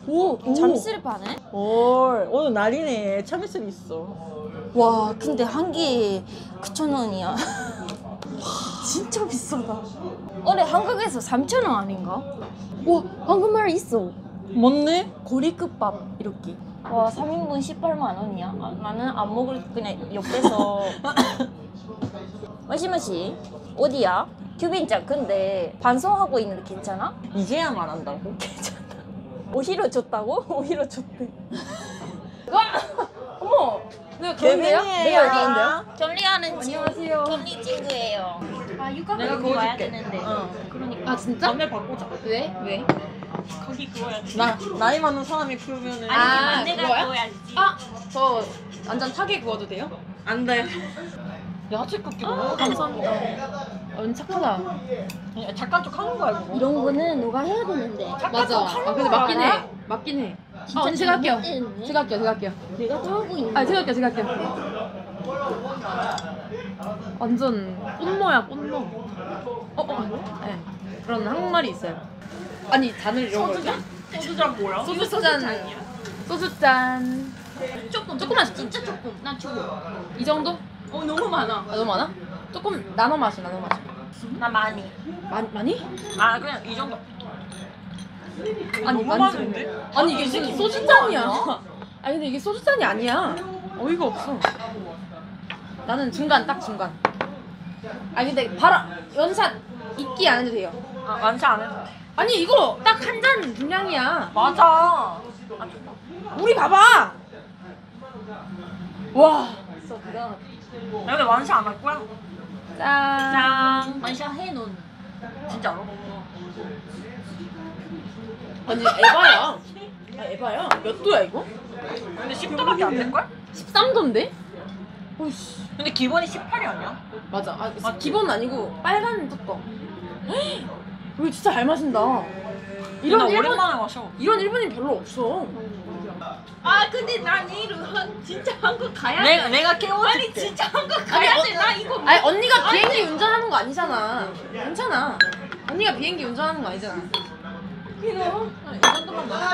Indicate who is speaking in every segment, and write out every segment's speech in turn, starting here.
Speaker 1: 오, 잠시를 파네?
Speaker 2: 오늘 날이네. 참이슬 있어.
Speaker 1: 와, 근데 한 개에 9,000원이야. 진짜 비싸다. 원래 한국에서 3,000원 아닌가? 와, 한국말 있어.
Speaker 2: 맞네?
Speaker 1: 고리국밥 이렇게. 와, 3인분 18만 원이야. 아, 나는 안 먹을 그냥 옆에서. 마시마시 어디야? 규빈짱 근데 반성하고 있는데 괜찮아?
Speaker 2: 이제야 말한다고?
Speaker 1: 괜찮아. 오히려 줬다고? 오히려 줬대. 와! 어머! 내가 그런데요? 내가 어디인데요?
Speaker 3: 견리하는
Speaker 1: 안녕하세요.
Speaker 3: 견리 친구예요. 아 육각형
Speaker 2: 내가
Speaker 3: 여기 와야
Speaker 2: 구워줄게.
Speaker 3: 되는데.
Speaker 1: 아 진짜?
Speaker 2: 전에 바꾸자.
Speaker 1: 왜? 왜?
Speaker 3: 거기 구워야지.
Speaker 2: 나이 많은 사람이 구우면은
Speaker 1: 아,
Speaker 3: 내가
Speaker 1: 그거야?
Speaker 3: 구워야지.
Speaker 1: 아! 저 완전 타게 구워도 돼요?
Speaker 2: 안 돼. 야채 굽기도 너무
Speaker 1: 감사합니다. 은 착하다.
Speaker 2: 잠깐 쪽 하는 거야 이거.
Speaker 3: 이런 거는 너가 해야 되는데.
Speaker 1: 맞아. 아 근데 맞긴 해. 맞긴 해. 아 언니 제가 할게요.
Speaker 3: 잘못됐네.
Speaker 1: 제가 할게요.
Speaker 3: 내가 또 하고 있는.
Speaker 1: 아 제가 할게요. 완전 꽃모야 꽃모. 네. 그런 한국말이 있어요. 아니 잔을 이런 거.
Speaker 2: 소주잔 뭐야?
Speaker 1: 소주잔. 조금만
Speaker 3: 진짜 조금. 난 조금.
Speaker 1: 이 정도?
Speaker 3: 너무 많아.
Speaker 1: 아 너무 많아? 조금 나눠 마셔.
Speaker 3: 나 많이.
Speaker 1: 많이?
Speaker 2: 아 그냥 이 정도.
Speaker 1: 아니
Speaker 2: 너무 많은데?
Speaker 1: 아니 이게 무슨 소주잔이야. 아니 근데 이게 소주잔이 아니야. 어이가 없어. 나는 딱 중간. 아니 근데 바로 원샷 있기 안 해도 돼요.
Speaker 2: 아 완샷 안 해도 돼.
Speaker 1: 아니 이거 딱 한 잔 분량이야.
Speaker 2: 맞아.
Speaker 1: 우리 봐봐. 와. 진짜 대단하다.
Speaker 2: 나 근데 완샷 안 할 거야.
Speaker 1: 짠.
Speaker 2: 짠.
Speaker 3: 완샷 해 넌.
Speaker 2: 진짜로?
Speaker 1: 아니 에바야. 아 에바야. 몇 도야 이거?
Speaker 2: 근데 10도밖에 안 될 걸?
Speaker 1: 13도인데? 오이씨.
Speaker 2: 근데 기본이 18이 아니야?
Speaker 1: 맞아. 아 기본 아니고 빨간 뚜껑. 이거 진짜 잘 마신다. 이런
Speaker 2: 나
Speaker 1: 일본
Speaker 2: 오랜만에 마셔.
Speaker 1: 이런 일본인 별로 없어.
Speaker 3: 아 근데 나 내일 진짜 한국 가야 돼.
Speaker 2: 내가 깨워줄게.
Speaker 3: 아니 진짜 한국 가야 돼. 나 이거.
Speaker 1: 아니 언니가 비행기 운전하는 거 아니잖아. 괜찮아. 언니가 비행기 운전하는 거 아니잖아.
Speaker 3: 이거.
Speaker 1: 이 정도만 마셔.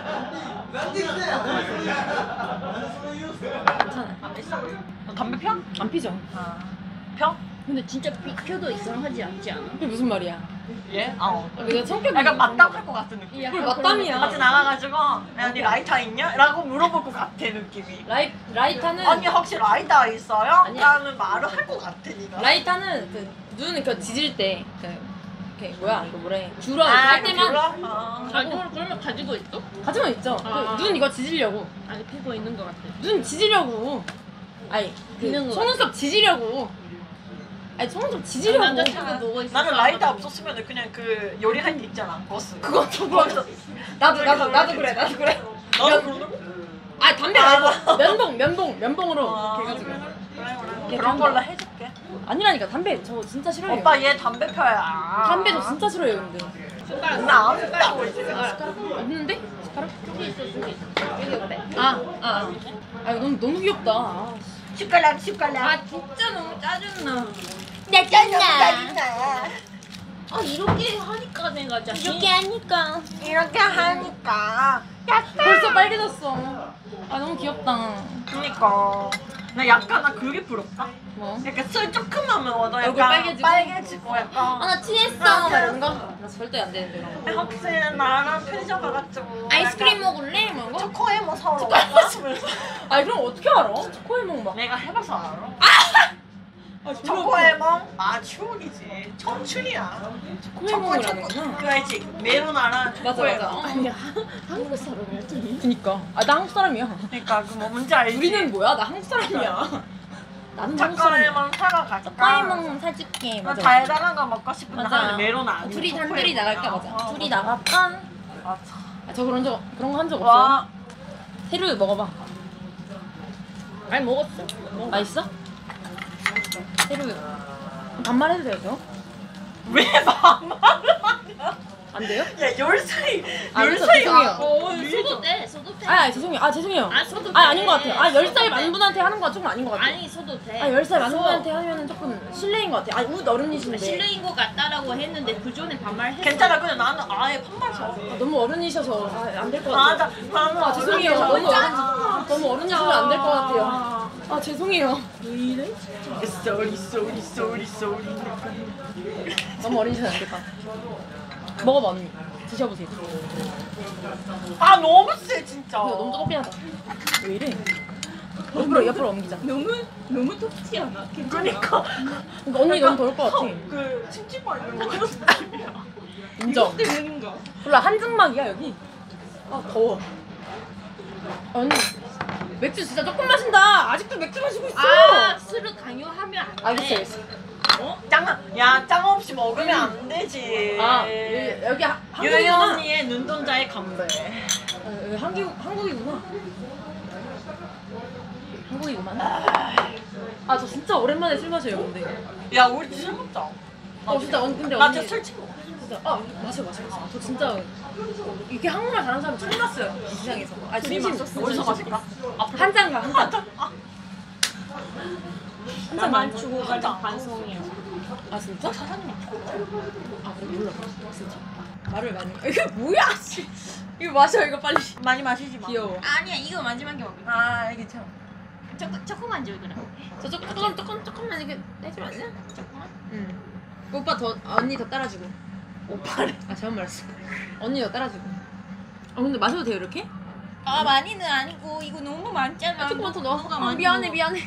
Speaker 1: 괜찮아.
Speaker 2: 안 됐어? 너 담배 펴?
Speaker 1: 안 피죠.
Speaker 2: 아. 펴?
Speaker 3: 근데 진짜 비표도 이상하지 않지 않아?
Speaker 1: 그게 무슨 말이야?
Speaker 2: 예? 어.
Speaker 1: 내가 성격이
Speaker 2: 약간 맞닥할 것 같은 느낌.
Speaker 1: 뭘 맞담이야.
Speaker 2: 같이 나가가지고 야, 언니 라이터 있냐? 라고 물어볼 것 같아 느낌이.
Speaker 1: 라이터는
Speaker 2: 언니 혹시 라이터 있어요?
Speaker 1: 아니야.
Speaker 2: 라는 말을 할 것 같아 니가.
Speaker 1: 라이터는 그 눈 그 지질 때 그 뭐야 이거 뭐래 주로
Speaker 2: 아,
Speaker 1: 할 때만
Speaker 2: 아,
Speaker 3: 그러면 가지고 있어?
Speaker 1: 가지고 있죠.
Speaker 3: 아.
Speaker 1: 눈 이거 지지려고.
Speaker 3: 아니 피고 있는 것 같아.
Speaker 1: 눈 지지려고. 아니
Speaker 3: 있는
Speaker 1: 그
Speaker 3: 거
Speaker 1: 속눈썹 지지려고. 아니 속눈썹 지지려고.
Speaker 3: 남자친구 보고 있어.
Speaker 2: 나는 라이터 없었으면 그냥 그 요리할 때 있잖아 버스.
Speaker 1: 그거 나도 그래.
Speaker 2: 나도 그러는
Speaker 1: 아 담배 말고 면봉으로
Speaker 2: 아,
Speaker 1: 이렇게 해가지고.
Speaker 2: 그래. 그런 걸로 해줄게.
Speaker 1: 아니라니까 담배 저 진짜 싫어해요.
Speaker 2: 오빠 얘 담배 펴야.
Speaker 1: 담배 저 진짜 싫어해요 근데.
Speaker 2: 나안 폈다고 이제.
Speaker 1: 없는데? 숟가락?
Speaker 3: 저기 있어 저기. 여기 옆에.
Speaker 1: 아 너무 귀엽다. 아,
Speaker 2: 숟가락.
Speaker 1: 진짜 너무 짜증나.
Speaker 3: 짜증나. 아 이렇게 하니까 내가 진짜
Speaker 2: 이렇게 하니까.
Speaker 1: 벌써 빨개졌어. 아 너무 귀엽다.
Speaker 2: 그니까. 나 그게 부럽다.
Speaker 1: 뭐?
Speaker 2: 약간 술 조금만 먹어도
Speaker 1: 얼굴
Speaker 2: 약간
Speaker 1: 빨개지고?
Speaker 2: 약간.
Speaker 1: 나 취했어. 막 이런 거? 나 절대 안 되는데 이런 거.
Speaker 2: 혹시 나랑 편의점 가가지고
Speaker 1: 아이스크림 먹을래? 뭐 이런 거?
Speaker 2: 초코에모 사러 가가지고
Speaker 1: 아니 그럼 어떻게 알아? 초코에몽 막.
Speaker 2: 내가 해봐서 알아.
Speaker 1: 아,
Speaker 2: 초코에몽? 아 추억이지. 청춘이야.
Speaker 1: 초코에몽이라는구나.
Speaker 2: 그거 알지? 메로나랑
Speaker 1: 맞아.
Speaker 2: 초코에몽.
Speaker 1: 아니
Speaker 3: 한국 사람이었지.
Speaker 1: 그니까. 아 나 한국 사람이야.
Speaker 2: 그러니까 그 뭐 뭔지 알지?
Speaker 1: 우리는 뭐야? 나 한국 사람이야. 나는 한국 사람이야.
Speaker 2: 초코에몽 사러 갈까?
Speaker 1: 초코에몽 사줄게.
Speaker 2: 나
Speaker 1: 맞아.
Speaker 2: 달달한 거 먹고 싶은데
Speaker 1: 맞아.
Speaker 2: 하는데 메로나 아니고
Speaker 1: 둘이
Speaker 2: 초코에몽이야.
Speaker 1: 단둘이 나갈까 맞아.
Speaker 2: 어,
Speaker 1: 둘이 나갈까?
Speaker 2: 맞아.
Speaker 1: 아, 저 그런 거 한 적 없어요.
Speaker 2: 와.
Speaker 1: 세루 먹어봐.
Speaker 3: 아니 먹었어.
Speaker 1: 맛있어? 세루 반말해도 돼요? 저?
Speaker 2: 왜 반말을 하냐?
Speaker 1: 안 돼요?
Speaker 2: 야 10살이
Speaker 1: 알겠어,
Speaker 2: 10살이
Speaker 1: 죄송해요.
Speaker 3: 써도 돼. 써도 돼.
Speaker 1: 죄송해요.
Speaker 3: 아 써도 돼.
Speaker 1: 아닌 것 같아요. 10살 만 분한테 하는 건 조금 아닌 것 같아요.
Speaker 3: 아니 써도 돼. 같아.
Speaker 1: 아 10살 많은 분한테 하면은 조금 실례인 것 같아. 아웃 어른이신데.
Speaker 3: 실례인 것 같다라고 했는데 그 전에 반말했어.
Speaker 2: 괜찮아. 근데 나는 아예 판말 써.
Speaker 1: 아, 너무 어른이셔서 안 될 것
Speaker 2: 맞아.
Speaker 1: 같아요.
Speaker 2: 나는
Speaker 1: 아 죄송해요. 너무 어른이시면 안 될 것 같아요. 아 죄송해요.
Speaker 2: 왜 이래? 쏘리 쏘리 쏘리 쏘리.
Speaker 1: 너무 어린이시면 안 될 것 같아. 먹어봐 언니. 드셔보세요.
Speaker 2: 아 너무 세 진짜.
Speaker 1: 이거 너무 뜨겁게하다. 왜 이래? 옆으로 옮기자.
Speaker 3: 너무 덥지 않아?
Speaker 2: 그러니까
Speaker 1: 그러니까 언니 너무 더울 것 같아.
Speaker 2: 그 침침만 있는 거 같은 느낌이야.
Speaker 1: 인정.
Speaker 3: 되는가?
Speaker 1: 몰라 한증막이야 여기. 아 더워. 언니 맥주 진짜 조금 마신다. 아직도 맥주 마시고 있어.
Speaker 3: 아 술을 강요하면 안 돼.
Speaker 1: 알겠어 알겠어.
Speaker 3: 어?
Speaker 2: 짱 없이 먹으면 안 되지.
Speaker 1: 아 여기
Speaker 2: 유영
Speaker 1: 한국이구나.
Speaker 2: 언니의 눈동자의 감배.
Speaker 1: 여기 한국이구나. 한국이구만. 아 저 진짜 오랜만에 술 마셔요 근데.
Speaker 2: 야 우리 술 먹자.
Speaker 1: 진짜 근데
Speaker 2: 나
Speaker 1: 언니
Speaker 2: 진짜 술 친구.
Speaker 1: 진짜 마셔. 저 진짜 이렇게 한국말 잘하는 사람 처음 봤어요 이 세상에서. 아 진심.
Speaker 2: 어디서 마실까?
Speaker 1: 한잔 가 한 잔.
Speaker 3: 나만 주고 가는 방송이야.
Speaker 1: 아 진짜?
Speaker 2: 사장님.
Speaker 1: 아 그래 몰라 진짜. 말을 많이. 이게 뭐야 씨. 이거 마셔 이거 빨리.
Speaker 2: 많이 마시지 마.
Speaker 1: 귀여워.
Speaker 3: 아니야 이거 마지막에 먹을게.
Speaker 2: 아 괜찮아.
Speaker 3: 조금만 줘 그럼.
Speaker 1: 저 조금만 이렇게 해주면 안 돼?
Speaker 3: 조금만?
Speaker 1: 응. 그 오빠 더 언니 더 따라주고.
Speaker 2: 오빠래.
Speaker 1: 아 잘못 말했어. 언니 더 따라주고. 아 근데 마셔도 돼요 이렇게?
Speaker 3: 아 많이는 아니고 이거 너무 많잖아.
Speaker 1: 조금만 더 넣어.
Speaker 3: 너가
Speaker 1: 아,
Speaker 3: 많이
Speaker 1: 미안해
Speaker 3: 먹어.
Speaker 1: 미안해.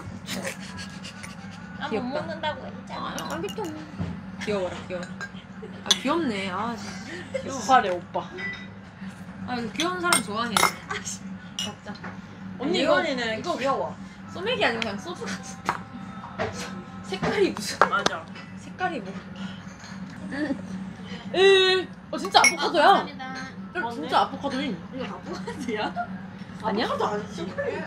Speaker 3: 나 못
Speaker 1: 귀엽다.
Speaker 3: 먹는다고 했잖아.
Speaker 1: 알겠죠. 귀여워라 귀여워. 아 귀엽네. 아 진짜.
Speaker 2: 오빠래 오빠.
Speaker 1: 아 이거 귀여운 사람 좋아해. 먹자. 언니
Speaker 2: 이건이는
Speaker 1: 이거
Speaker 2: 귀여워.
Speaker 1: 소맥이 아니고 그냥 소주 같은데. 색깔이 무슨?
Speaker 2: 맞아.
Speaker 1: 색깔이 뭐? 진짜 아보카도야.
Speaker 3: 감사합니다.
Speaker 1: 진짜 아보카도인.
Speaker 3: 이거 바보가지야?
Speaker 1: 아니야?
Speaker 2: 하도 안 쓰고.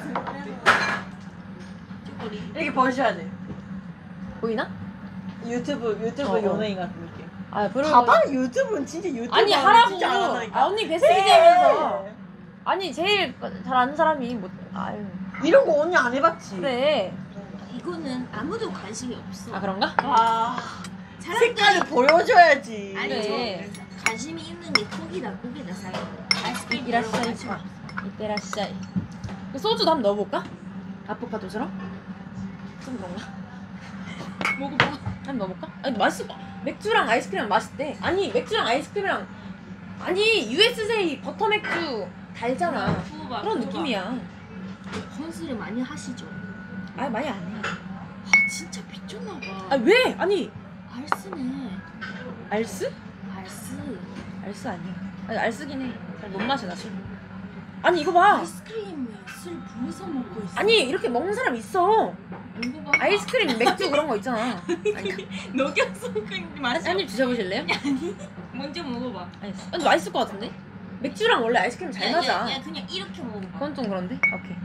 Speaker 3: 초콜릿.
Speaker 2: 이렇게 버셔야 돼.
Speaker 1: 보이나?
Speaker 2: 유튜브
Speaker 1: 어.
Speaker 2: 연예인 같은 느낌.
Speaker 1: 아
Speaker 2: 봐봐 유튜브는 진짜 유튜브.
Speaker 1: 아니 하라고.
Speaker 2: 진짜 안 하니까.
Speaker 1: 아 언니 뱃속이 되면서. 아니 제일 잘 아는 사람이 뭐 아유
Speaker 2: 이런 거 언니 안 해봤지.
Speaker 1: 그래.
Speaker 3: 이거는 아무도 관심이 없어.
Speaker 1: 아 그런가?
Speaker 2: 아
Speaker 3: 사람들이
Speaker 2: 색깔을 보여줘야지.
Speaker 3: 아니
Speaker 1: 그래.
Speaker 3: 저 관심이 있는 게 고기다 사람들. 아이스크림
Speaker 1: 이라샤이
Speaker 3: 하지 마.
Speaker 1: 이때라샤이. 소주도 한번 넣어볼까? 아보카도처럼? 좀 넣나?
Speaker 3: 먹어봐.
Speaker 1: 한번 넣어볼까? 아니 맛있을 거. 맥주랑 아이스크림이랑 맛있대. 아니 맥주랑 아이스크림이랑 아니 USJ 버터 맥주 달잖아.
Speaker 3: 부어봐,
Speaker 1: 그런
Speaker 3: 부어봐.
Speaker 1: 느낌이야.
Speaker 3: 콘스를 많이 하시죠?
Speaker 1: 아 많이 안 해.
Speaker 3: 아 진짜 미쳤나봐.
Speaker 1: 아 왜? 아니
Speaker 3: 알스네.
Speaker 1: 알스?
Speaker 3: 알스.
Speaker 1: 알스 아니야. 아니 알스긴 해. 잘 못 마셔 나 술. 아니 이거 봐.
Speaker 3: 아이스크림에 술 부어서 먹고 있어.
Speaker 1: 아니 이렇게 먹는 사람 있어.
Speaker 3: 이거 봐.
Speaker 1: 아이스크림 맥주 그런 거 있잖아. 아니,
Speaker 3: 녹여서 그냥 마셔.
Speaker 1: 한입 드셔보실래요?
Speaker 3: 먼저 먹어봐.
Speaker 1: 아니 근데 맛있을 것 같은데? 맥주랑 원래 아이스크림 잘 맞아.
Speaker 3: 야 그냥 이렇게 먹어봐.
Speaker 1: 그건 좀 그런데? 오케이.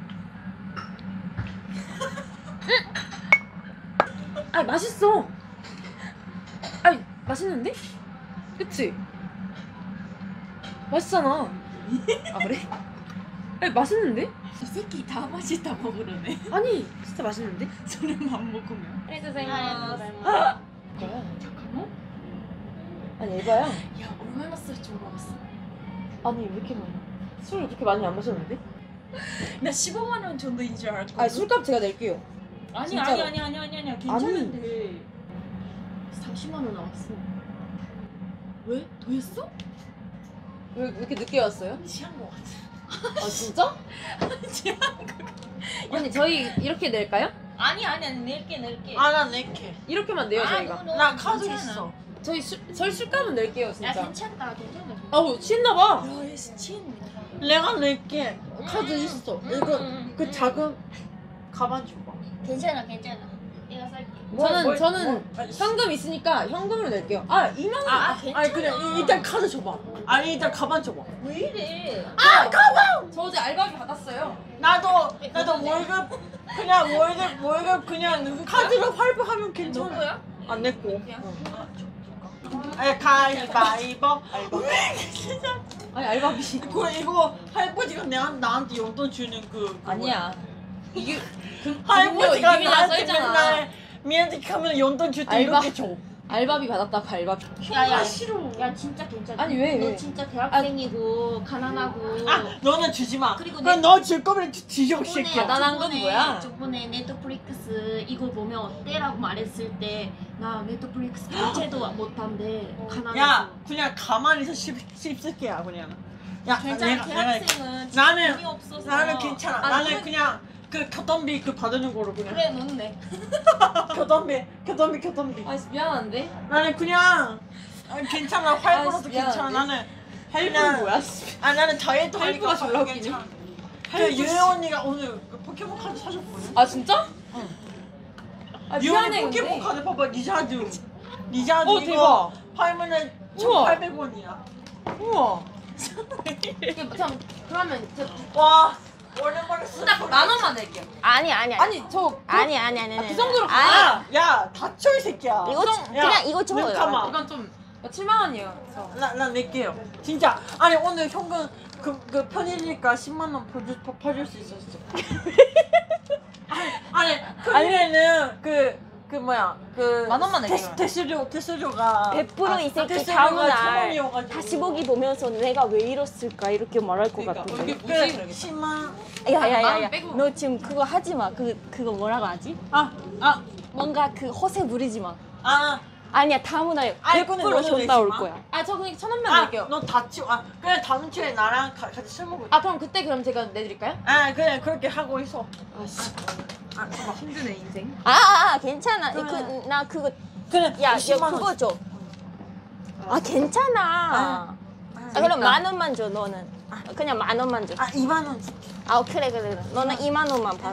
Speaker 1: 아니 맛있어. 아니 맛있는데? 그치? 맛있잖아. 아 그래? 아니 맛있는데?
Speaker 3: 이 새끼 다 맛있다고 그러네.
Speaker 1: 아니 진짜 맛있는데?
Speaker 3: 술만 먹으면.
Speaker 1: 해주세요.
Speaker 3: 잠깐만.
Speaker 1: 아니 에바야.
Speaker 3: 야 얼마나 술좀 먹었어?
Speaker 1: 아니 왜 이렇게 많이? 술 이렇게 많이 안 마셨는데?
Speaker 3: 나 15만 원 정도인 줄 알고.
Speaker 1: 아 술값 제가 낼게요.
Speaker 3: 아니
Speaker 1: 진짜로.
Speaker 3: 아니 괜찮은데. 30만 원 나왔어. 왜? 더 했어?
Speaker 1: 왜 이렇게 늦게 왔어요?
Speaker 3: 취한 거 같아.
Speaker 1: 아 진짜?
Speaker 3: 취한 거.
Speaker 1: 아니 저희 이렇게 낼까요?
Speaker 3: 아니 낼게.
Speaker 2: 아나 낼게.
Speaker 1: 이렇게만 내요 저희가.
Speaker 2: 나 카드 있어.
Speaker 1: 저희 술값은 낼게요
Speaker 3: 야
Speaker 1: 진짜.
Speaker 3: 괜찮다.
Speaker 1: 아우 취했나봐.
Speaker 3: 야 취했네.
Speaker 2: 내가 낼게.
Speaker 1: 카드 있어.
Speaker 2: 이거 그 작은 가방 줘봐.
Speaker 3: 괜찮아. 내가 살게.
Speaker 1: 저는 현금 있으니까 현금으로 낼게요. 아 2만 원.
Speaker 3: 괜찮아.
Speaker 2: 아니 그냥 일단 카드 줘봐. 아니 일단 가방 줘봐.
Speaker 3: 왜 이래?
Speaker 1: 저 어제 알바비 받았어요.
Speaker 2: 나도 월급 그냥 카드로 활보하면 괜찮아.
Speaker 3: 누구야?
Speaker 2: 안 냈고. 아 가위바위보.
Speaker 1: 아니 알바비.
Speaker 2: 이거 할아버지가 나한테 용돈 주는 그
Speaker 1: 아니야. 이게
Speaker 2: 할머니가
Speaker 1: 이기이라
Speaker 2: 나한테
Speaker 1: 써있잖아.
Speaker 2: 맨날 미안해 하면 용돈 줄 때
Speaker 1: 알바.
Speaker 2: 이렇게 줘.
Speaker 1: 알바비 받았다 알바비.
Speaker 3: 야야
Speaker 2: 싫어.
Speaker 3: 야 진짜 괜찮아.
Speaker 1: 아니, 왜?
Speaker 3: 너 진짜 대학생이고 가난하고.
Speaker 2: 너는 주지 마.
Speaker 3: 그리고
Speaker 2: 그럼 너 줄 거면 뒤져 새끼야.
Speaker 1: 가난한 건 뭐야?
Speaker 3: 저번에 넷플릭스 이거 보면 어때라고 말했을 때 나 넷플릭스 결제도 못한대. 가난해서.
Speaker 2: 야 그냥 가만히서 씹을게야 그냥. 야
Speaker 3: 괜찮아. 대학생은
Speaker 2: 나는-
Speaker 3: 돈이 없어서.
Speaker 2: 나는 괜찮아.
Speaker 1: 아,
Speaker 2: 나는
Speaker 1: 너는-
Speaker 2: 그냥 그 교통비 그 받는 거로 그냥.
Speaker 3: 그래 너는 내.
Speaker 2: 교통비.
Speaker 1: 아 미안한데.
Speaker 2: 나는 그냥 괜찮아. 할부로도
Speaker 1: 미안한데.
Speaker 2: 괜찮아. 나는
Speaker 1: 할부는 뭐야?
Speaker 2: 나는 다이어트
Speaker 1: 할부가
Speaker 2: 하니까
Speaker 1: 졸라 웃기네.
Speaker 2: 괜찮아. 그 유혜 언니가 오늘 그 포켓몬 카드 사줬거든.
Speaker 1: 아 진짜? 아
Speaker 2: 유혜
Speaker 1: 미안해
Speaker 2: 언니 포켓몬
Speaker 1: 근데.
Speaker 2: 카드 봐봐. 리자드
Speaker 1: 어,
Speaker 2: 이거 팔면은
Speaker 1: 우와.
Speaker 2: 1,800원이야.
Speaker 1: 우와. 이게 참 그러면
Speaker 2: 와 오랜만에
Speaker 1: 만 원만 낼게요.
Speaker 4: 아니.
Speaker 1: 아니 저
Speaker 4: 아니.
Speaker 1: 그 정도로
Speaker 2: 야 다쳐 이 새끼야.
Speaker 4: 이거 그냥 이거 줘요.
Speaker 2: 잠깐만.
Speaker 1: 이건 좀 7만 원이에요.
Speaker 2: 나 낼게요. 진짜. 아니 오늘 현금 그 편이니까 10만 원 퍼줄 수 있었어. 아니 편이에는 그 뭐야 그
Speaker 1: 만 원만 낼게요.
Speaker 2: 대수료가
Speaker 4: 100% 이 새끼
Speaker 2: 대수료가
Speaker 4: 다음날
Speaker 2: 1,000원이어가지고.
Speaker 4: 다시 보기 보면서 내가 왜 이랬을까 이렇게 말할 것
Speaker 1: 그러니까
Speaker 4: 같은데.
Speaker 1: 이게 뭐지? 그러겠다.
Speaker 2: 10만.
Speaker 1: 만
Speaker 4: 야야야야.
Speaker 1: 원 빼고.
Speaker 4: 너 지금 그거 하지 마. 그거 뭐라고 하지?
Speaker 2: 아
Speaker 4: 뭔가 그 허세 부리지 마. 아니야 다음날
Speaker 2: 아니, 근데
Speaker 4: 100%
Speaker 2: 너는
Speaker 4: 존나 올
Speaker 2: 내지 마.
Speaker 4: 거야.
Speaker 1: 아 저 그냥 1,000원만 낼게요.
Speaker 2: 너 다치고 그래 다음 주에 나랑 같이 술 먹을.
Speaker 1: 아 그럼 그때 그럼 제가 내드릴까요?
Speaker 2: 그래 그렇게 하고 있어.
Speaker 1: 아씨. 정말 힘드네 인생.
Speaker 4: 괜찮아.
Speaker 2: 그래.
Speaker 4: 나 그거
Speaker 2: 그래
Speaker 4: 야
Speaker 2: 10만 원.
Speaker 4: 그거 줘. 괜찮아. 그럼 10,000원만 줘 너는. 그냥 10,000원만 줘.
Speaker 2: 2만 원 줄게.
Speaker 4: 그래. 너는 2만 원만 받아.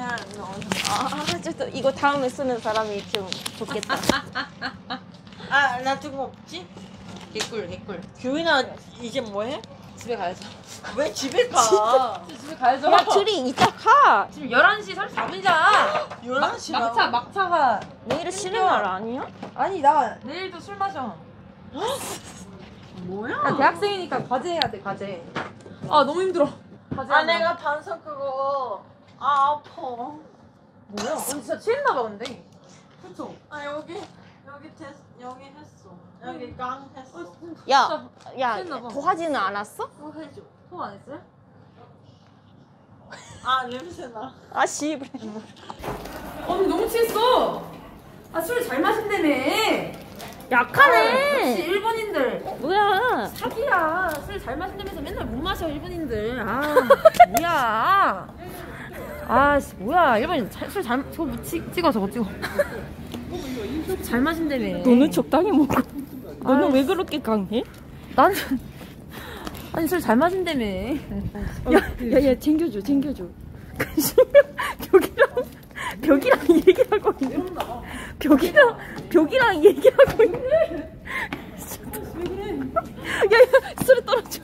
Speaker 4: 너. 이거 다음에 쓰는 사람이 좀 좋겠다.
Speaker 2: 나 뜬거 없지?
Speaker 1: 개꿀.
Speaker 2: 규인아 이제 뭐해?
Speaker 1: 집에 가야죠.
Speaker 2: 왜 집에 가?
Speaker 1: 집에 가야죠.
Speaker 4: 야 둘이 이따 가.
Speaker 1: 지금 11시 34분이잖아.
Speaker 2: 11시라고?
Speaker 1: 막차가
Speaker 4: 내일은 쉬는 날 아니야?
Speaker 1: 아니 나 내일도 술 마셔.
Speaker 2: 뭐야?
Speaker 1: 나 대학생이니까 과제해야 돼 과제. 아 너무 힘들어. 과제.
Speaker 2: 내가 반석 그거 아파.
Speaker 1: 뭐야? 언니 진짜 취했나봐 근데. 그쵸?
Speaker 2: 여기 했어. 여기 깡 했어.
Speaker 4: 야
Speaker 1: 취했나 봐.
Speaker 4: 도하지는 않았어?
Speaker 2: 또 해줘.
Speaker 1: 토 안 했어요?
Speaker 2: 냄새 나.
Speaker 4: 씨발.
Speaker 1: 언니 너무 취했어. 아 술 잘 마신다며.
Speaker 4: 약하네.
Speaker 1: 역시 일본인들
Speaker 4: 뭐야?
Speaker 1: 사기야. 술 잘 마신다면서 맨날 못 마셔 일본인들. 뭐야? 뭐야 일본인 술 잘 저거 찍어 저거 찍어. 잘 마신다며.
Speaker 4: 너는 적당히 먹어. 너는 왜 그렇게 강해?
Speaker 1: 나는 아니 술 잘 마신다며.
Speaker 4: 야 챙겨줘. 벽이랑 얘기하고 있네. 벽이랑 얘기하고 있네. 왜 그래? 야 술이 떨어져.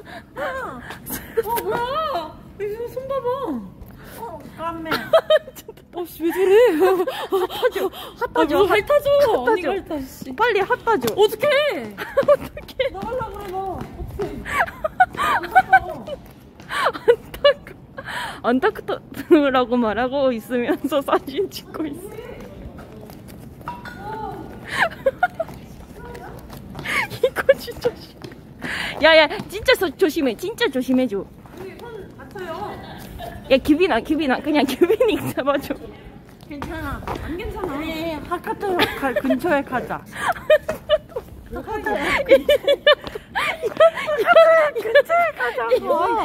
Speaker 1: 뭐야? 이거 손 봐봐.
Speaker 2: 깜매.
Speaker 1: 왜 저래?
Speaker 4: 핫하죠.
Speaker 1: 핥아줘. 언니가 핥아. 씨.
Speaker 4: 빨리 핫하죠.
Speaker 1: 어떡해?
Speaker 2: 나가려고 그래 너.
Speaker 4: 안타깝다라고 말하고 있으면서 사진 찍고 있어. 이거 진짜 야야 진짜 조심해. 진짜 조심해줘.
Speaker 1: 손 다쳐요.
Speaker 4: 야 규빈아 그냥 규빈이 잡아줘.
Speaker 2: 괜찮아.
Speaker 1: 안 괜찮아.
Speaker 2: 우리 하카토 근처에 가자. 근처에 가자고.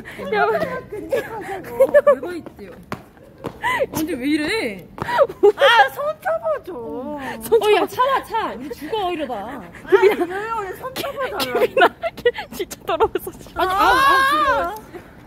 Speaker 1: 왜가 있대요? 언제 왜 이래?
Speaker 2: 손 잡아줘.
Speaker 1: 야 차. 우리 죽어 이러다.
Speaker 2: 우리 손 잡아달라.
Speaker 4: 규빈아 진짜 더러워서.
Speaker 1: 아니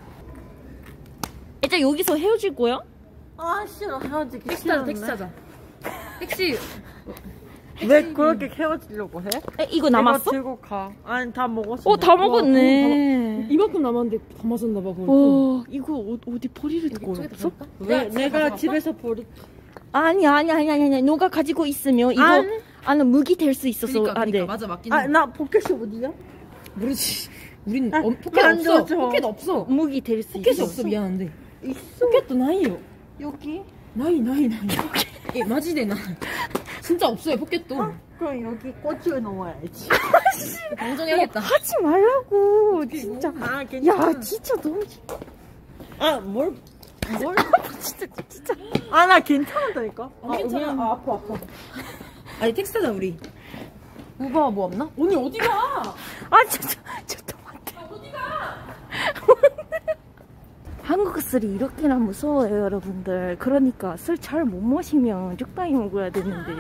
Speaker 4: 일단 여기서 헤어질 거야?
Speaker 2: 싫어. 헤어지기
Speaker 1: 택시 타자. 택시.
Speaker 2: 왜 그렇게 헤어지려고 해?
Speaker 4: 이거 남았어?
Speaker 2: 이거 들고 가. 아니 다 먹었어.
Speaker 4: 다 먹었네.
Speaker 1: 이만큼 남았는데 다 마셨나 봐.
Speaker 4: 이거 어디 버리를 거 없어?
Speaker 2: 내가 집에서 버릴게.
Speaker 4: 아니야. 너가 가지고 있으면 이거 안에 무기 될 수 있어서 안 돼.
Speaker 1: 맞아 맞긴
Speaker 2: 나 포켓이 어디야?
Speaker 1: 모르지. 우린 포켓 없어.
Speaker 2: 만져줘.
Speaker 1: 포켓 없어.
Speaker 4: 무기 될 수
Speaker 1: 포켓이
Speaker 4: 있어.
Speaker 1: 없어 미안한데.
Speaker 2: 있어.
Speaker 1: 포켓도 나이요.
Speaker 2: 여기?
Speaker 1: 나이. 예, 마지네, 나. 진짜 없어요, 포켓도.
Speaker 2: 그럼 여기 꼬치에 넣어야지.
Speaker 1: 방정해야겠다.
Speaker 4: 하지 말라고 진짜.
Speaker 2: 아, 괜찮아.
Speaker 4: 야 진짜 너무.
Speaker 2: 아, 뭘? 진짜. 아, 나 괜찮다니까.
Speaker 1: 안 괜찮아.
Speaker 2: 미안. 아, 아파.
Speaker 1: 아니, 텍스트다, 우리. 우버가 뭐 없나? 언니, 어디가?
Speaker 4: 아 진짜 도망쳐. 한국 술이 이렇게나 무서워요 여러분들. 그러니까 술 잘 못 마시면 적당히 먹어야 되는데.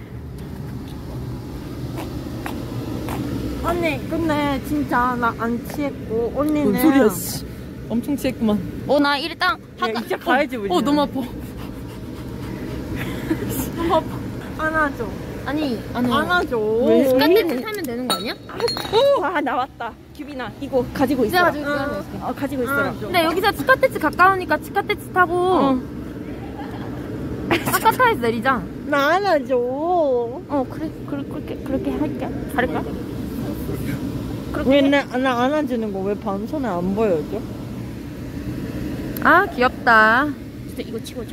Speaker 2: 언니, 근데 진짜 나 안 취했고, 언니는.
Speaker 1: 뭔 소리야, 씨. 엄청 취했구만.
Speaker 4: 나 일단
Speaker 2: 야, 이제 가야지, 우리.
Speaker 1: 너무 아파.
Speaker 2: 안아줘.
Speaker 4: 아니
Speaker 2: 안아줘.
Speaker 4: skat대트 타면 되는 거 아니야? 아 나왔다. 규빈아 이거 가지고 있어.
Speaker 1: 가지고 있어.
Speaker 4: 가지고 있어라.
Speaker 2: 안아줘.
Speaker 1: 근데 여기서 치카테츠 가까우니까 치카테츠 타고 아카타에서 내리자.
Speaker 2: 나 안아줘.
Speaker 4: 그래 그렇게 할게. 잘할까?
Speaker 2: 왜 나 안아주는 거 왜 반손에 안 보여줘?
Speaker 1: 아, 귀엽다.
Speaker 4: 진짜 이거 치워줘.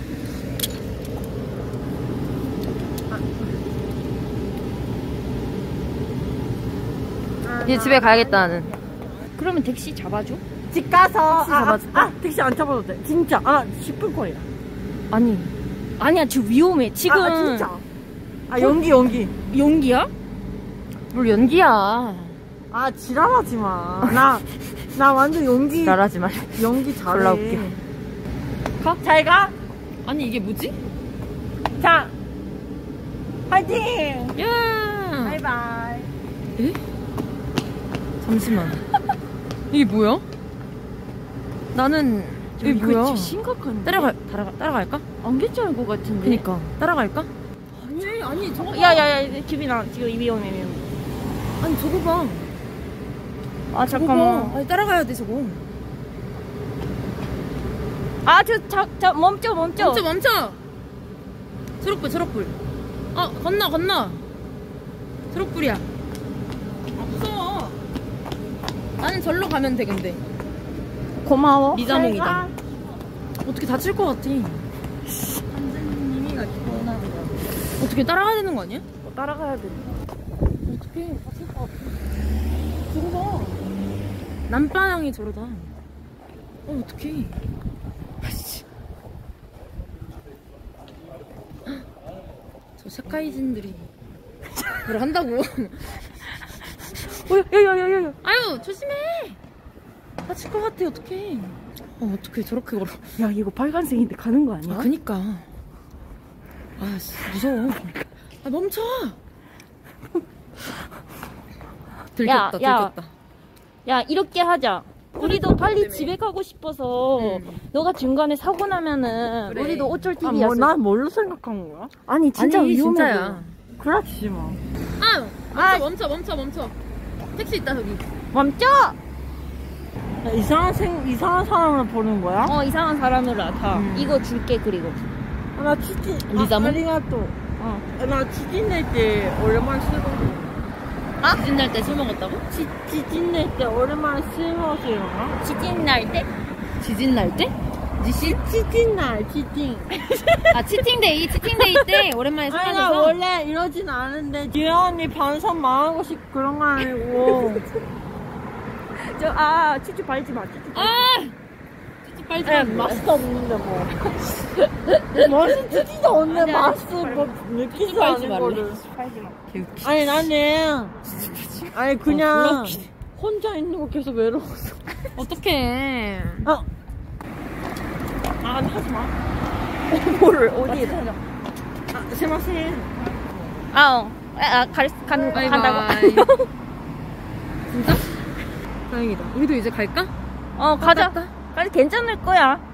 Speaker 1: 이제 집에 가야겠다, 나는.
Speaker 4: 그러면 택시 잡아줘?
Speaker 2: 집 가서.
Speaker 1: 잡아줄까?
Speaker 2: 택시 안 잡아도 돼. 진짜. 10분 거리야.
Speaker 4: 아니야 지금 위험해. 지금
Speaker 2: 진짜. 연기.
Speaker 4: 연기야?
Speaker 1: 뭘 연기야.
Speaker 2: 지랄하지 마. 나 완전 연기.
Speaker 1: 잘하지 마.
Speaker 2: 연기 잘해.
Speaker 1: 졸라 웃겨.
Speaker 2: 잘 가.
Speaker 1: 아니, 이게 뭐지?
Speaker 2: 자. 화이팅.
Speaker 1: 야!
Speaker 2: 바이바이.
Speaker 1: 에? 잠시만. 이게 뭐야? 나는 이게 뭐야?
Speaker 4: 이거 심각한데.
Speaker 1: 따라갈까?
Speaker 4: 안 괜찮을 것 같은데.
Speaker 1: 그니까 따라갈까?
Speaker 4: 아니 저거. 야야야 규빈아 지금 위험해.
Speaker 1: 아니 저거 봐.
Speaker 4: 아
Speaker 1: 저거
Speaker 4: 잠깐만.
Speaker 1: 봐. 아니 따라가야 돼 저거.
Speaker 4: 저 멈춰.
Speaker 1: 멈춰. 초록불. 건너. 초록불이야. 무서워. 나는 절로 가면 돼 근데.
Speaker 4: 고마워.
Speaker 1: 미자몽이다. 어떻게 다칠 것 같아.
Speaker 2: 선생님이가 기본하는 거.
Speaker 1: 어떻게 따라가야 되는 거 아니야?
Speaker 2: 따라가야 돼.
Speaker 1: 어떻게 다칠 것 같아. 저거 봐. 남방향이 저러다. 어떡해. 아씨. 저 샤카이진들이 뭘 한다고.
Speaker 4: 야야야야야.
Speaker 1: 아유 조심해. 다칠 것 같아. 어떡해. 어떡해 저렇게 걸어.
Speaker 4: 야 이거 빨간색인데 가는 거 아니야?
Speaker 1: 그니까. 아씨 무서워. 멈춰. 들켰다.
Speaker 4: 야 이렇게 하자. 우리도 빨리 집에 가고 싶어서 너가 중간에 사고 나면은
Speaker 1: 그래.
Speaker 4: 우리도 어쩔 TV야.
Speaker 2: 난 뭘로 생각한 거야?
Speaker 4: 아니 진짜
Speaker 1: 아니
Speaker 4: 위험해.
Speaker 1: 진짜야.
Speaker 2: 그렇지 뭐.
Speaker 1: 멈춰. 택시 있다 저기.
Speaker 4: 멈춰.
Speaker 2: 이상한 사람을 보는 거야?
Speaker 4: 이상한 사람을 나타. 이거 줄게 그리고.
Speaker 2: 나 치킨.
Speaker 1: 리자몽?
Speaker 2: 아리가또. 나 치킨 낼 때 오랜만에 술 먹어.
Speaker 1: 지진 날 때 술 먹었다고?
Speaker 2: 치킨 낼 때 오랜만에 술 먹어서 일어나?
Speaker 4: 치킨 날 때?
Speaker 1: 지진 날 때?
Speaker 2: 치킨 날, 치팅.
Speaker 1: 치팅데이 때 오랜만에 술
Speaker 2: 아니, 나
Speaker 1: 마셔서.
Speaker 2: 원래 이러진 않은데, 지연 언니 반선 망하고 싶고 그런 거 아니고.
Speaker 4: 치즈 발지 마.
Speaker 1: 치즈 빨지
Speaker 2: 에,
Speaker 1: 마.
Speaker 2: 맛도 없는데 뭐. 맛은 치즈도 없는데 맛을 뭐 느끼지
Speaker 1: 빨지
Speaker 2: 않은
Speaker 1: 말래.
Speaker 2: 거를.
Speaker 4: 발지 마.
Speaker 1: 개웃기.
Speaker 2: 아니 나는 아니 그냥
Speaker 1: 부럽긴 해.
Speaker 2: 혼자 있는 거 계속 외로워서.
Speaker 1: 어떡해.
Speaker 2: 하지 마.
Speaker 4: 뭐를 어디에?
Speaker 2: 스마생.
Speaker 4: 간다고.
Speaker 1: 진짜? 다행이다. 우리도 이제 갈까?
Speaker 4: 가자. 빨리 괜찮을 거야.